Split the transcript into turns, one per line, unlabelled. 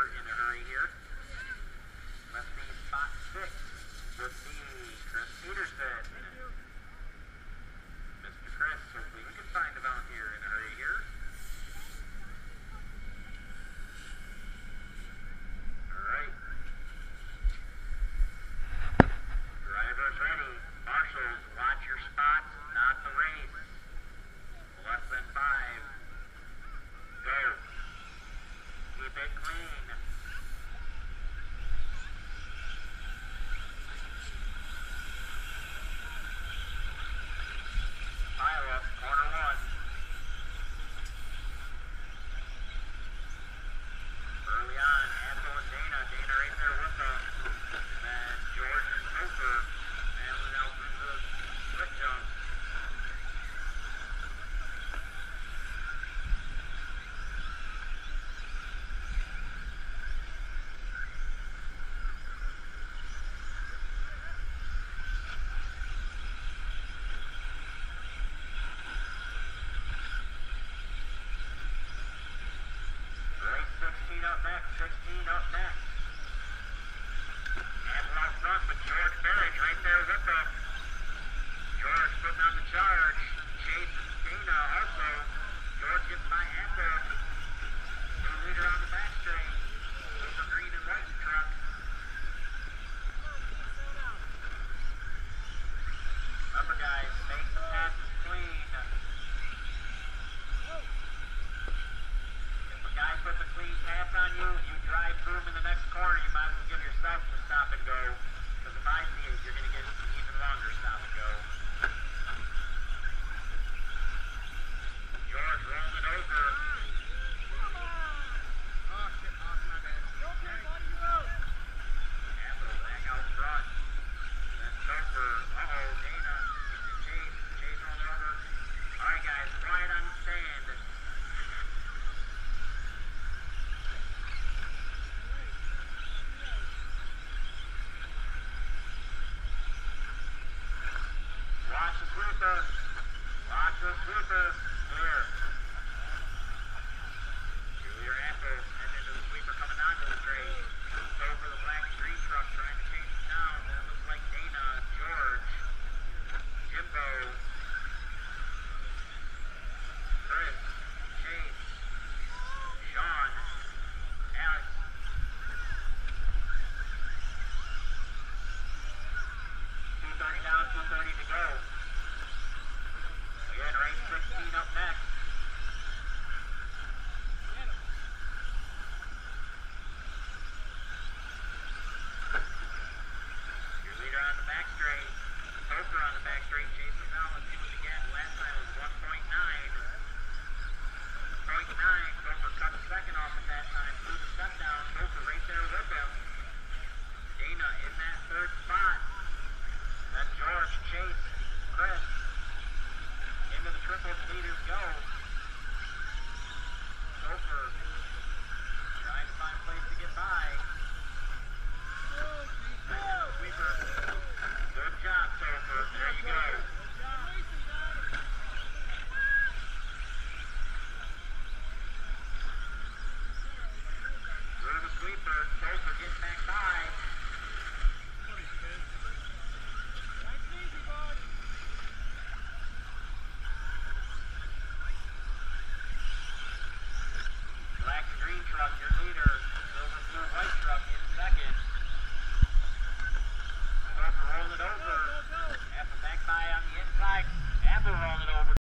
in a hurry here. Let's see, spot 6 would be Chris Peterson. Mr. Chris, hopefully we can find a volunteer in a hurry here. Alright. Drivers ready. Marshals, watch your spots, not the race. Less than 5. Go. Keep it clean. Pile up, corner 1. Early on, Ansel and Dana. Dana right there with them. And then George and Topher. Handling out through the split jump. Race 16 up next. 16 up next. Ansel out front, but George Barrage right there with them. George putting on the charge. Chase and Dana also. George gets by Ansel. New leader on the back straight. With the green and white truck. Remember guys, make the passes clean. If a guy puts a clean pass on you, you drive through him in the next corner, you might as well give yourself the stop and go. Because if I see it, you're going to get an even longer stop and go. George rolling it over. Ansel back out front. Then Topher. Uh-oh, Dana. Chase. Chase rolling over. Alright guys, quiet on the stand. Watch the sweeper. Watch the sweeper.